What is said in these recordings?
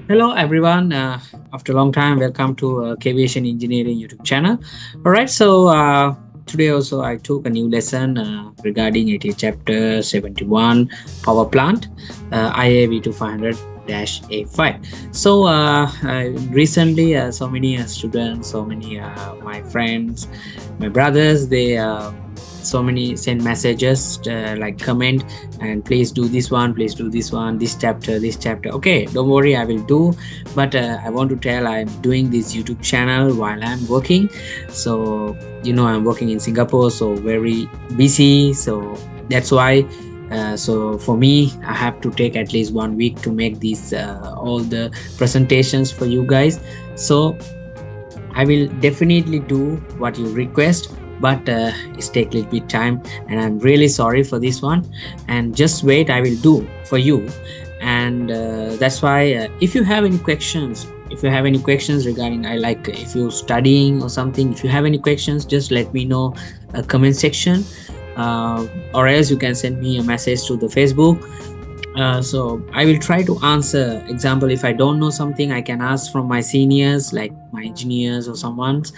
Hello everyone. After a long time, welcome to Aviation Engineering YouTube channel. All right, so today also I took a new lesson regarding it is chapter 71 power plant IAE V2500 A5. So recently, so many students, so many my friends, my brothers, they so many send messages like comment and please do this one, please do this one, this chapter. Okay, don't worry, I will do. But I want to tell I'm doing this YouTube channel while I'm working. So I'm working in Singapore, so very busy. So that's why so for me I have to take at least 1 week to make these all the presentations for you guys. So I will definitely do what you request, but it's take a little bit time, and I'm really sorry for this one. And just wait, I will do for you. And that's why if you have any questions, regarding I like if you're studying or something, if you have any questions, just let me know comment section, or else you can send me a message to the Facebook. So I will try to answer. Example, if I don't know something, I can ask from my seniors, like my engineers or someone's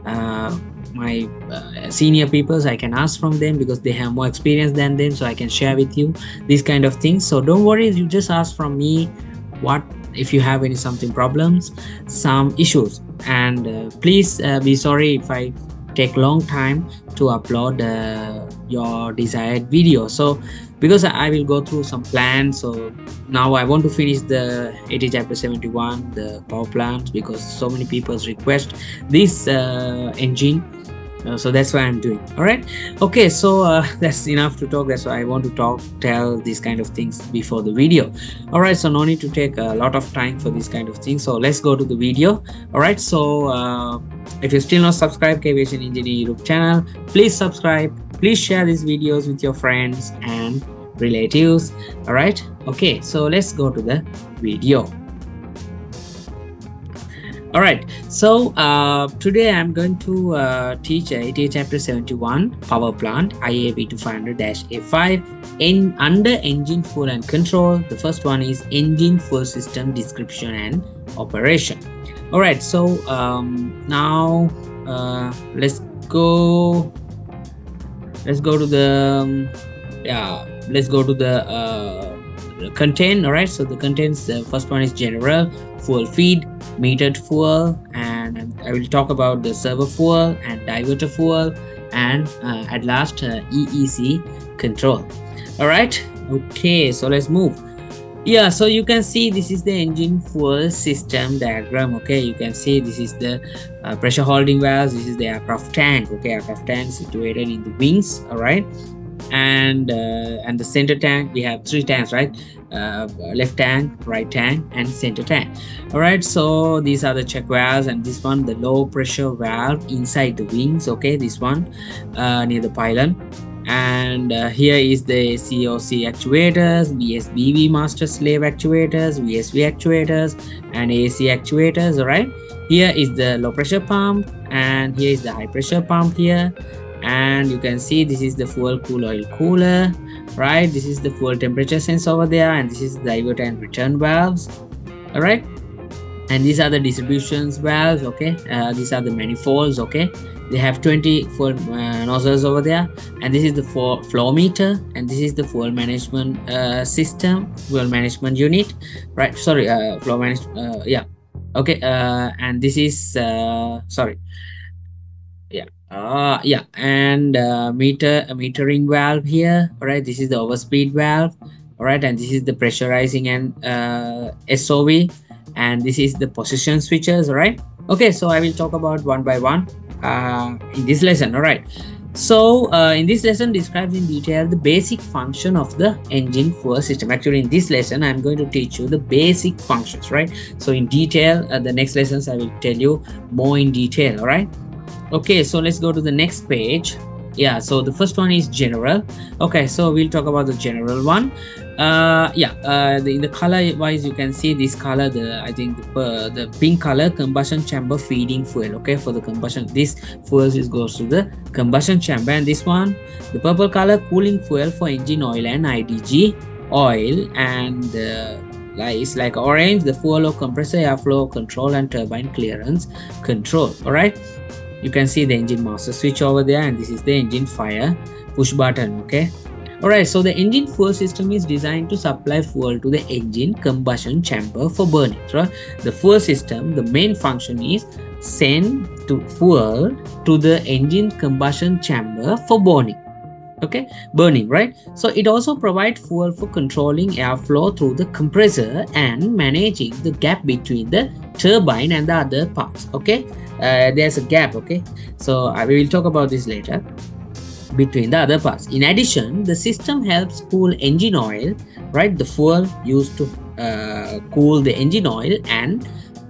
my senior peoples. I can ask from them because they have more experience than them, so I can share with you these kind of things. So don't worry, you just ask from me what if you have any something problems, some issues. And please be sorry if I take long time to upload your desired video. So because I will go through some plans, so now I want to finish the 80 chapter 71 the power plant, because so many people request this engine. So that's why I'm doing. All right, okay, so that's enough to talk. That's why I want to tell these kind of things before the video. All right, so no need to take a lot of time for this kind of thing. So let's go to the video. All right, so if you still not subscribed to Aviation Engineering YouTube channel, please subscribe. Please share these videos with your friends and relatives. All right, okay, so let's go to the video. All right, so today I'm going to teach IAE chapter 71 power plant IAE V2500 A5 in under engine fuel and control. The first one is engine fuel system description and operation. All right, so now let's go to the let's go to the content. All right, so the contents, the first one is general fuel feed, metered fuel, and I will talk about the server fuel and diverter fuel, and at last EEC control. All right, okay, so let's move. Yeah, so you can see this is the engine fuel system diagram. Okay, you can see this is the pressure holding valves, this is the aircraft tank. Okay, aircraft tank situated in the wings. All right, and the center tank, we have three tanks, right? Left tank, right tank, and center tank. All right, so these are the check valves, and this one the low pressure valve inside the wings. Okay, this one near the pylon. And here is the COC actuators, VSBV master slave actuators, VSV actuators, and AC actuators. All right, here is the low pressure pump, and here is the high pressure pump here. And you can see this is the fuel cool oil cooler, right? This is the fuel temperature sensor over there, and this is the diverter and return valves. All right, and these are the distributions valves. Okay, these are the manifolds. Okay, they have 20 fuel nozzles over there, and this is the flow meter, and this is the fuel management system, fuel management unit, right? Sorry, flow management. Yeah, okay, and this is sorry. Yeah, and metering valve here. All right, this is the overspeed valve. All right, and this is the pressurizing and SOV, and this is the position switches. All right, okay, so I will talk about one by one in this lesson. All right, so in this lesson describes in detail the basic function of the engine fuel system. Actually, in this lesson I'm going to teach you the basic functions, right? So in detail, the next lessons I will tell you more in detail. All right, okay, so let's go to the next page. Yeah, so the first one is general. Okay, so we'll talk about the general one. In the color wise, you can see this color, I think the pink color, combustion chamber feeding fuel. Okay, for the combustion, this fuel goes to the combustion chamber. And this one, the purple color, cooling fuel for engine oil and IDG oil. And lies. Like orange, the fuel or compressor, airflow control and turbine clearance control. All right, you can see the engine master switch over there, and this is the engine fire push button. Okay. Alright, so the engine fuel system is designed to supply fuel to the engine combustion chamber for burning. So the fuel system, the main function is send to fuel to the engine combustion chamber for burning. Okay, burning, right? So it also provides fuel for controlling airflow through the compressor and managing the gap between the turbine and the other parts. Okay, there's a gap. Okay, so we will talk about this later. Between the other parts. In addition, the system helps cool engine oil, right? The fuel used to cool the engine oil and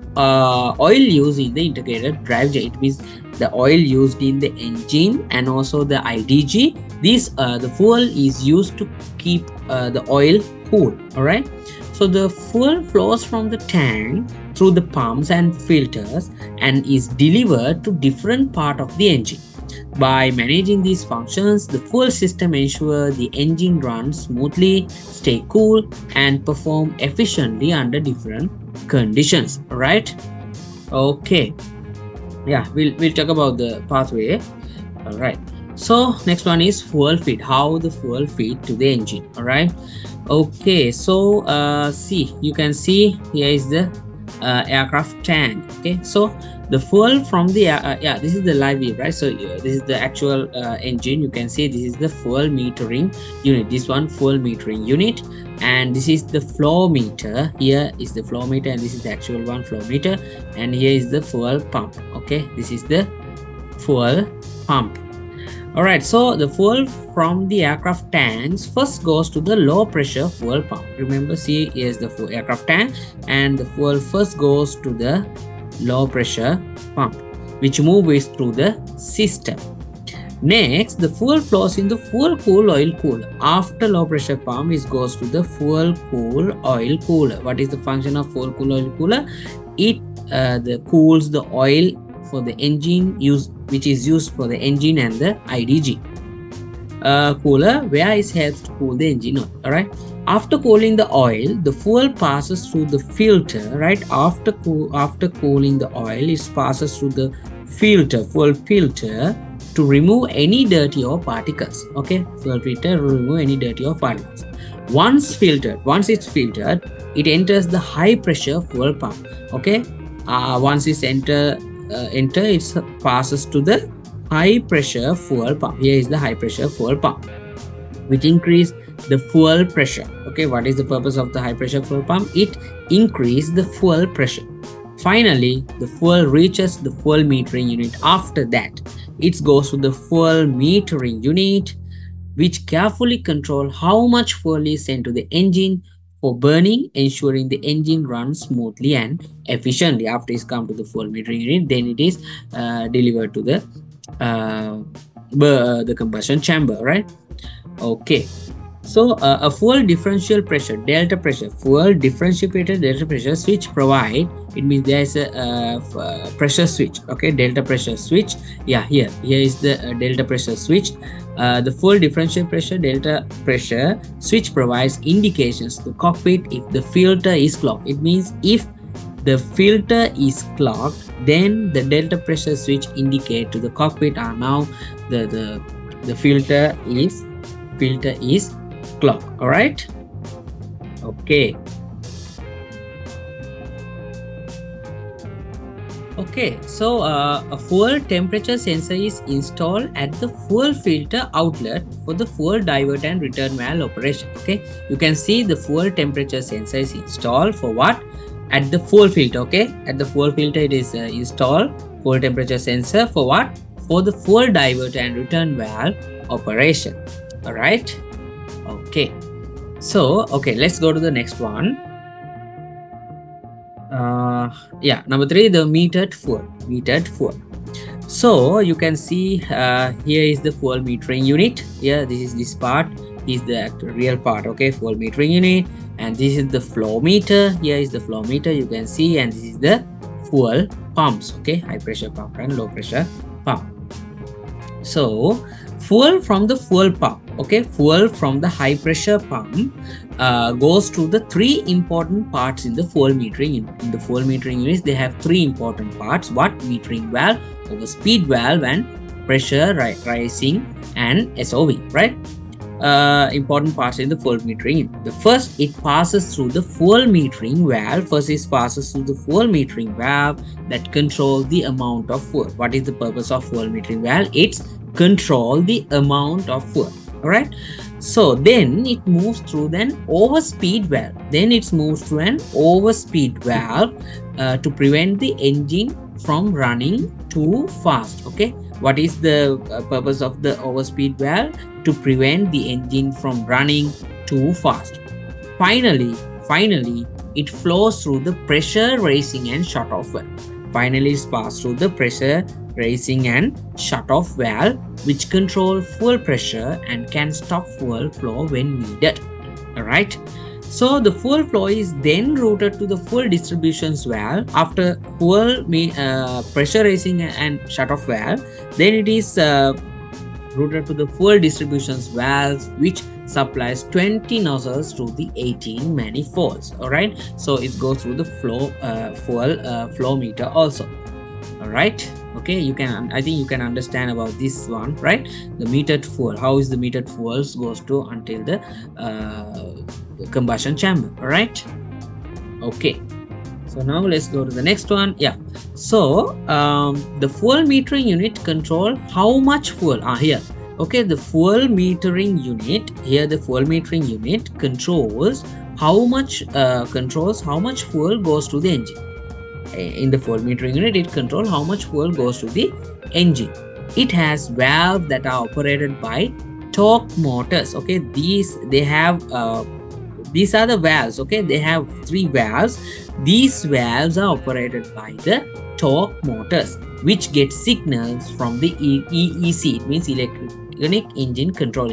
oil used in the integrated drive. It means the oil used in the engine and also the IDG. This the fuel is used to keep the oil cool. All right. So the fuel flows from the tank through the pumps and filters and is delivered to different part of the engine. By managing these functions, the fuel system ensures the engine runs smoothly, stay cool, and perform efficiently under different conditions. Right? Okay. Yeah, we'll talk about the pathway. All right. So next one is fuel feed. How the fuel feed to the engine. All right. Okay. So see, you can see here is the aircraft tank. Okay. So the fuel from the yeah, this is the live view, right? So this is the actual engine. You can see this is the fuel metering unit. This one fuel metering unit, and this is the flow meter. Here is the flow meter, and this is the actual one flow meter, and here is the fuel pump. Okay, this is the fuel pump. All right, so the fuel from the aircraft tanks first goes to the low pressure fuel pump. Remember, see, here's the aircraft tank, and the fuel first goes to the low pressure pump, which moves through the system. Next, the fuel flows in the fuel cool oil cooler. After low pressure pump, it goes to the fuel cool oil cooler. What is the function of fuel cool oil cooler? It cools the oil for the engine which is used for the engine and the IDG cooler, where it helps to cool the engine oil. All right. After cooling the oil, the fuel passes through the filter, right? After cooling the oil, it passes through the fuel filter to remove any dirty or particles. Okay, fuel filter to remove any dirty or particles. Once it's filtered, it enters the high pressure fuel pump. Okay, once it's enter, it passes to the high pressure fuel pump. Here is the high pressure fuel pump, which increase the fuel pressure. Okay, what is the purpose of the high pressure fuel pump? It increases the fuel pressure. Finally, the fuel reaches the fuel metering unit. After that, it goes to the fuel metering unit, which carefully control how much fuel is sent to the engine for burning, ensuring the engine runs smoothly and efficiently. After it's come to the fuel metering unit, then it is delivered to the combustion chamber, right? Okay. So a fuel differential pressure, delta pressure, fuel differentiated delta pressure switch provide, it means there is a pressure switch. Okay, delta pressure switch. Yeah, here is the delta pressure switch. The fuel differential pressure delta pressure switch provides indications to the cockpit if the filter is clogged. It means if the filter is clogged, then the delta pressure switch indicate to the cockpit now the filter is clogged. All right. Okay. Okay, so a fuel temperature sensor is installed at the fuel filter outlet for the fuel divert and return valve operation. Okay, you can see the fuel temperature sensor is installed for what? At the fuel filter. Okay, at the fuel filter it is installed fuel temperature sensor for what? For the fuel divert and return valve operation. All right. Okay, so let's go to the next one. Yeah, number 3, the metered fuel. So you can see here is the fuel metering unit. Here, this part is the real part. Okay, fuel metering unit, and this is the flow meter. Here is the flow meter, you can see, and this is the fuel pumps. Okay, high pressure pump and low pressure pump. So fuel from the fuel pump, okay, fuel from the high pressure pump goes to the three important parts in the fuel metering unit. In the fuel metering units, they have three important parts: what? Metering valve, overspeed valve, and pressure rising and SOV, right? Important parts in the fuel metering unit. The first, it passes through the fuel metering valve. First, it passes through the fuel metering valve that controls the amount of fuel. What is the purpose of fuel metering valve? It's control the amount of fuel. All right. So then it moves through an overspeed valve. Then it moves through an overspeed valve to prevent the engine from running too fast. Okay. What is the purpose of the overspeed valve? To prevent the engine from running too fast. Finally, it flows through the pressure raising and shutoff valve. Finally, it passes through the pressure raising and shutoff valve, which control fuel pressure and can stop fuel flow when needed. All right. So the fuel flow is then routed to the fuel distributions valve. After fuel pressure raising and shutoff valve, then it is routed to the fuel distributions valves, which supplies 20 nozzles through the 18 manifolds. All right. So it goes through the fuel flow meter also. All right. Okay, you can, I think you can understand about this one, right? The metered fuel, how is the metered fuels goes to until the combustion chamber. All right. Okay, so now let's go to the next one. Yeah, so the fuel metering unit control how much fuel here. Okay, the fuel metering unit here, the fuel metering unit controls how much fuel goes to the engine. In the fuel metering unit, it controls how much fuel goes to the engine. It has valves that are operated by torque motors. Okay, these are the valves. Okay, they have three valves. These valves are operated by the torque motors, which get signals from the EEC. It means electronic engine control.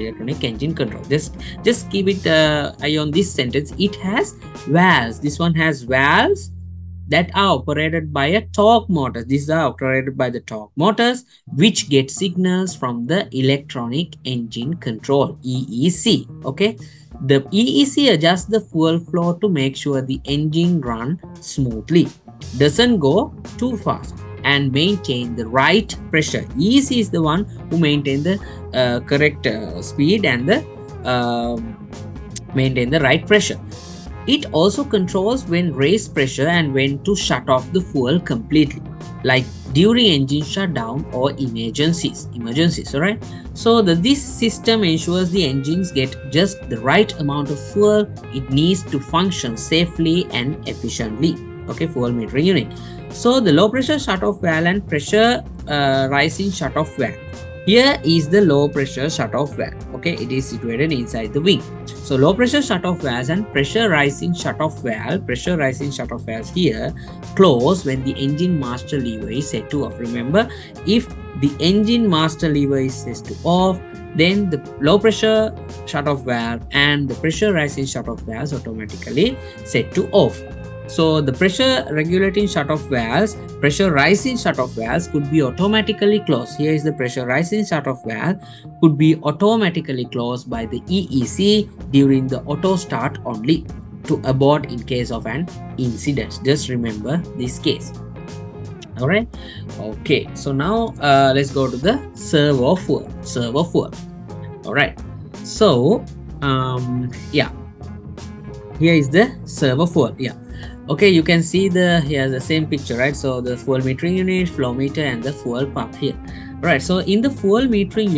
Just keep it eye on this sentence. It has valves. This one has valves that are operated by a torque motor. These are operated by the torque motors, which get signals from the electronic engine control, EEC. Okay, the EEC adjusts the fuel flow to make sure the engine runs smoothly, doesn't go too fast, and maintain the right pressure. EEC is the one who maintains the correct speed and the maintain the right pressure. It also controls when raise pressure and when to shut off the fuel completely, like during engine shutdown or emergencies. All right. So this system ensures the engines get just the right amount of fuel it needs to function safely and efficiently. Okay, fuel metering unit. So the low pressure shutoff valve and pressure rising shutoff valve. Here is the low pressure shutoff valve. Okay, it is situated inside the wing. So low pressure shutoff valves and pressure rising shutoff valves here close when the engine master lever is set to off. Remember, if the engine master lever is set to off, then the low pressure shutoff valve and the pressure rising shutoff valves automatically set to off. So the pressure regulating shutoff valves, pressure rising shutoff valves could be automatically closed. Here is the pressure rising shutoff valve could be automatically closed by the EEC during the auto start only to abort in case of an incident. Just remember this case. All right. Okay. So now let's go to the servo fuel. All right. So yeah, here is the servo fuel. Yeah. Okay, you can see here's the same picture, right? So the fuel metering unit, flow meter, and the fuel pump here. Right. So in the fuel metering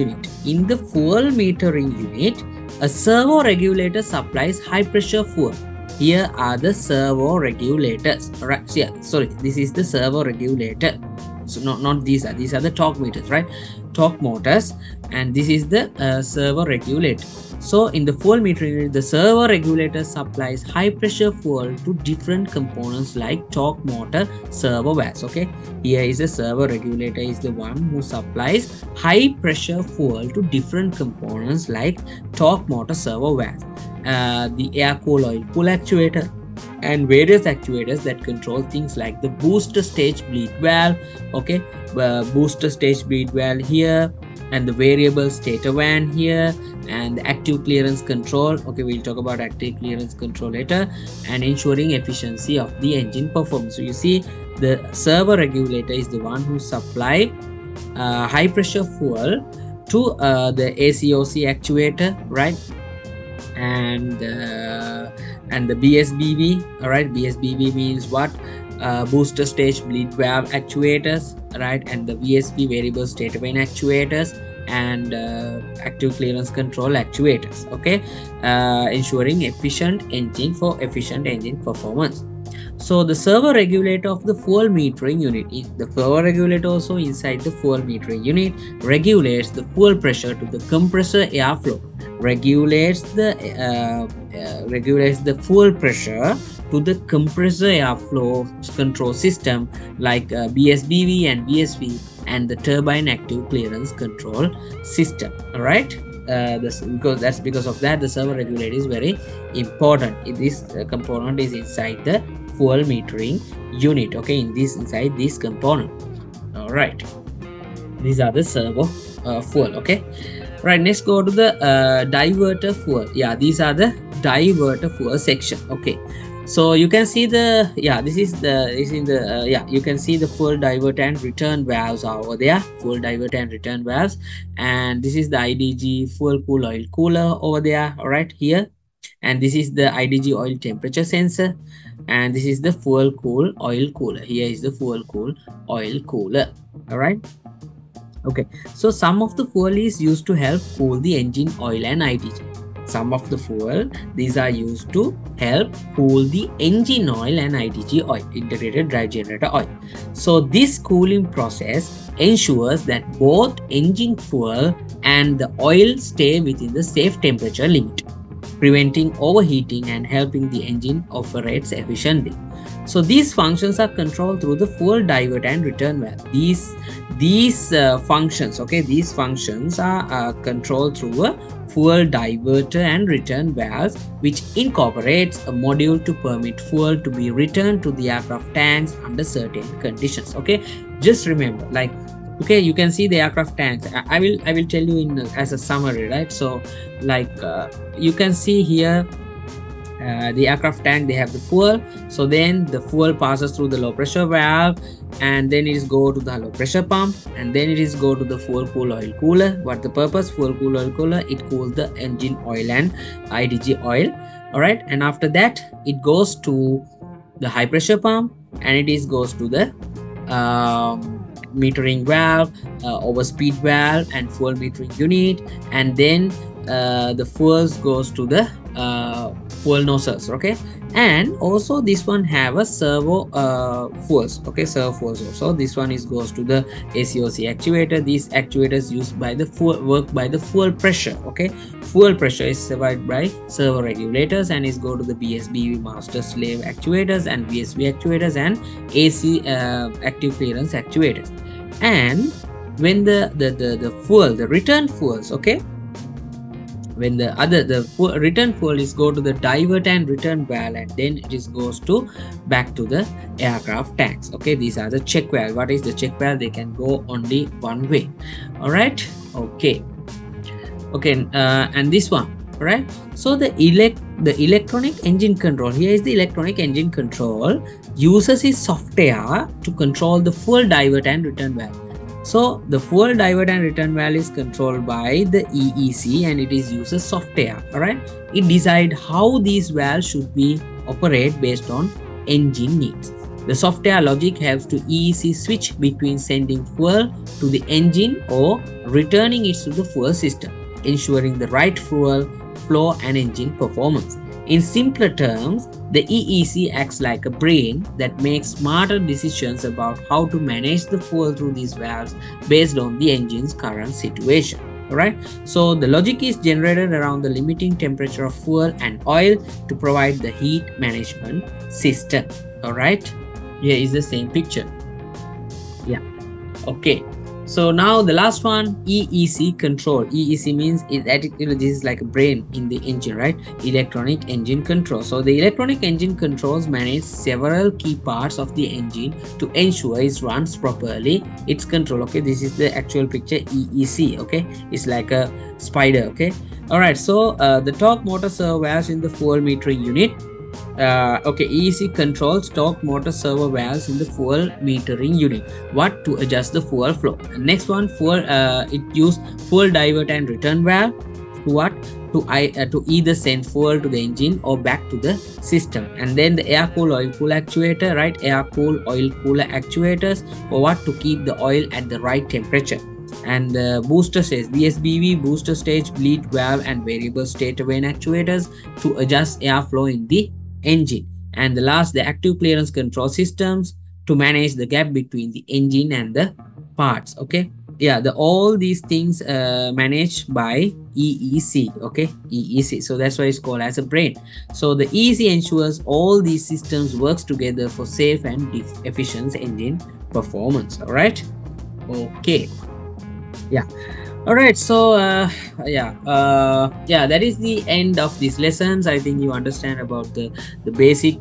unit, a servo regulator supplies high pressure fuel. Here are the servo regulators. All right. So yeah, sorry, this is the servo regulator. So not these are the torque meters, right? Torque motors, and this is the servo regulator. So in the fuel metering unit, the servo regulator supplies high pressure fuel to different components like torque motor, servo valves. Okay, here is a servo regulator is the one who supplies high pressure fuel to different components like torque motor, servo valves, the air cool oil pull actuator, and various actuators that control things like the booster stage bleed valve, okay, booster stage bleed valve here, and the variable stator van here, and the active clearance control, okay, we'll talk about active clearance control later, and ensuring efficiency of the engine performance. So you see the servo regulator is the one who supply high pressure fuel to the ACOC actuator, right, and the BSBV, all right, BSBV means what? Booster stage bleed valve actuators, right, and the VSP variable stator vane actuators, and active clearance control actuators, okay, ensuring efficient engine for efficient engine performance. So the servo regulator of the fuel metering unit, the servo regulator also inside the fuel metering unit regulates the fuel pressure to the compressor airflow, regulates the fuel pressure to the compressor airflow control system like BSBV and VSV, and the turbine active clearance control system. All right, because of that the servo regulator is very important. This component is inside the fuel metering unit, okay, inside this component. All right, these are the servo fuel, okay. Right, next go to the diverter fuel. Yeah, these are the diverter fuel section, okay. So you can see the, yeah, this is in the yeah, you can see the fuel divert and return valves are over there, fuel divert and return valves, and this is the IDG fuel cool oil cooler over there, all right, here, and this is the IDG oil temperature sensor, and this is the fuel cool oil cooler. Here is the fuel cool oil cooler, all right. Okay, so some of the fuel is used to help cool the engine oil and IDG. Some of the fuel, these are used to help cool the engine oil and IDG oil, integrated drive generator oil. So this cooling process ensures that both engine fuel and the oil stay within the safe temperature limit, preventing overheating and helping the engine operates efficiently. So these functions are controlled through the fuel divert and return valve. These functions, okay, these functions are controlled through a fuel diverter and return valves, which incorporates a module to permit fuel to be returned to the aircraft tanks under certain conditions. Okay, just remember, like, okay, you can see the aircraft tanks. I will tell you in as a summary, right? So like you can see here the aircraft tank, they have the fuel. So then the fuel passes through the low pressure valve, and then it is go to the low pressure pump, and then it is go to the fuel cool oil cooler. What the purpose? Fuel cool oil cooler, it cools the engine oil and IDG oil. All right, and after that it goes to the high pressure pump, and it is goes to the metering valve, overspeed valve, and fuel metering unit, and then the fuels goes to the fuel nozzles. Okay, and also this one have a servo fuels. Okay, servo fuels also. This one is goes to the ACOC actuator. These actuators used by the fuel work by the fuel pressure. Okay, fuel pressure is survived by servo regulators and is go to the BSB master slave actuators and VSB actuators and AC active clearance actuators. And when the fuel, the return fuels, okay, when the return fuel is go to the divert and return valve, and then it is goes to back to the aircraft tanks. Okay, these are the check valve. What is the check valve? They can go only one way. All right, okay, and this one, all right. So the electronic engine control, here is the electronic engine control, uses its software to control the fuel divert and return valve. So the fuel divert and return valve is controlled by the EEC, and it is uses software. All right, it decide how these valves should be operate based on engine needs. The software logic helps to EEC switch between sending fuel to the engine or returning it to the fuel system, ensuring the right fuel flow and engine performance. In simpler terms, the EEC acts like a brain that makes smarter decisions about how to manage the fuel through these valves based on the engine's current situation. Alright, so the logic is generated around the limiting temperature of fuel and oil to provide the heat management system. Alright, here is the same picture. Yeah, okay. So now the last one, EEC control. EEC means this is like a brain in the engine, right? Electronic engine control. So the electronic engine controls manage several key parts of the engine to ensure it runs properly. Its control. Okay, this is the actual picture. EEC. Okay, it's like a spider. Okay. All right. So the torque motor servo valves in the fuel metering unit. Okay, EEC controls torque motor servo valves in the fuel metering unit. What? To adjust the fuel flow. Next one, fuel. It use fuel divert and return valve. To what? To either send fuel to the engine or back to the system. And then the air cool oil cool actuator, right? Air cool oil cooler actuators for what? To keep the oil at the right temperature. And the booster stage, BSBV, booster stage, bleed valve and variable stator vane actuators to adjust airflow in the engine. And the last, the active clearance control systems to manage the gap between the engine and the parts. Okay, yeah, all these things managed by EEC. Okay, EEC, so that's why it's called as a brain. So the EEC ensures all these systems works together for safe and efficient engine performance. All right, okay, yeah. All right, so yeah, that is the end of these lessons. I think you understand about the basic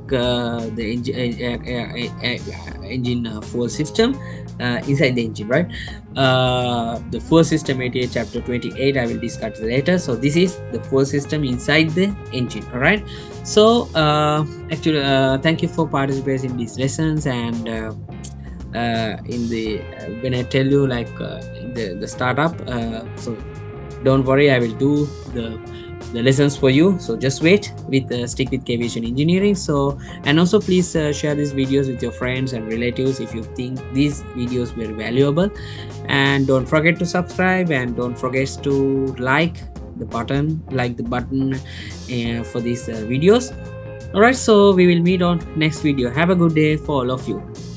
engine fuel system inside the engine, right? The fuel system ATA chapter 28 I will discuss later. So this is the fuel system inside the engine. All right, so actually thank you for participating in these lessons. And in the when I tell you like the startup, so don't worry, I will do the lessons for you. So just wait with stick with Aviation Engineering. So, and also please share these videos with your friends and relatives if you think these videos were valuable. And don't forget to subscribe, and don't forget to like the button for these videos. All right, so we will meet on next video. Have a good day for all of you.